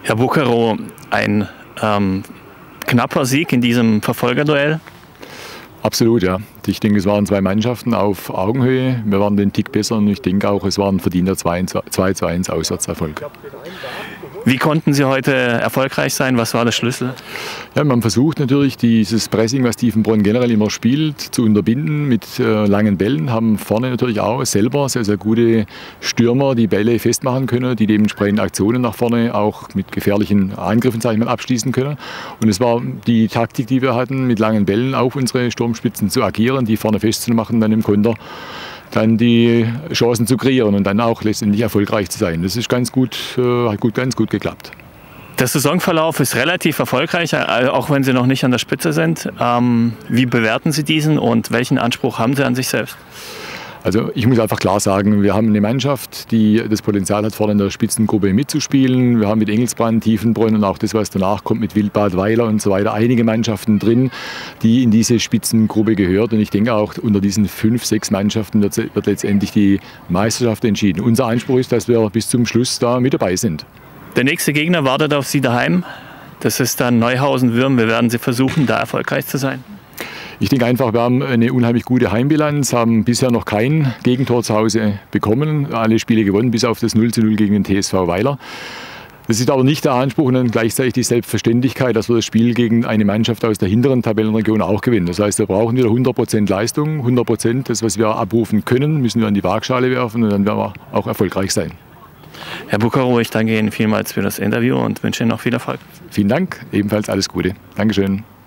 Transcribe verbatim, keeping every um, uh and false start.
Herr Buckerow, ein ähm, knapper Sieg in diesem Verfolgerduell? Absolut, ja. Ich denke, es waren zwei Mannschaften auf Augenhöhe. Wir waren den Tick besser und ich denke auch, es war ein verdienter zwei zu eins Auswärtserfolg. Wie konnten Sie heute erfolgreich sein? Was war der Schlüssel? Ja, man versucht natürlich, dieses Pressing, was Tiefenbronn generell immer spielt, zu unterbinden mit äh, langen Bällen. Haben vorne natürlich auch selber sehr, sehr gute Stürmer, die Bälle festmachen können, die dementsprechend Aktionen nach vorne auch mit gefährlichen Angriffen, sage ich mal, abschließen können. Und es war die Taktik, die wir hatten, mit langen Bällen auf unsere Sturmspitzen zu agieren, die vorne festzumachen, dann im Konter dann die Chancen zu kreieren und dann auch letztendlich erfolgreich zu sein. Das ist ganz gut, äh, hat gut, ganz gut geklappt. Der Saisonverlauf ist relativ erfolgreich, auch wenn Sie noch nicht an der Spitze sind. Ähm, wie bewerten Sie diesen und welchen Anspruch haben Sie an sich selbst? Also ich muss einfach klar sagen, wir haben eine Mannschaft, die das Potenzial hat, vorne in der Spitzengruppe mitzuspielen. Wir haben mit Engelsbrand, Tiefenbronn und auch das, was danach kommt, mit Wildbad, Weiler und so weiter, einige Mannschaften drin, die in diese Spitzengruppe gehört. Und ich denke auch, unter diesen fünf, sechs Mannschaften wird, wird letztendlich die Meisterschaft entschieden. Unser Anspruch ist, dass wir bis zum Schluss da mit dabei sind. Der nächste Gegner wartet auf Sie daheim. Das ist dann Neuhausen-Würm. Wir werden Sie versuchen, da erfolgreich zu sein. Ich denke einfach, wir haben eine unheimlich gute Heimbilanz, haben bisher noch kein Gegentor zu Hause bekommen, alle Spiele gewonnen, bis auf das null zu null gegen den T S V Weiler. Das ist aber nicht der Anspruch und dann gleichzeitig die Selbstverständlichkeit, dass wir das Spiel gegen eine Mannschaft aus der hinteren Tabellenregion auch gewinnen. Das heißt, wir brauchen wieder hundert Prozent Leistung, hundert Prozent das, was wir abrufen können, müssen wir an die Waagschale werfen und dann werden wir auch erfolgreich sein. Herr Buckerow, ich danke Ihnen vielmals für das Interview und wünsche Ihnen noch viel Erfolg. Vielen Dank, ebenfalls alles Gute. Dankeschön.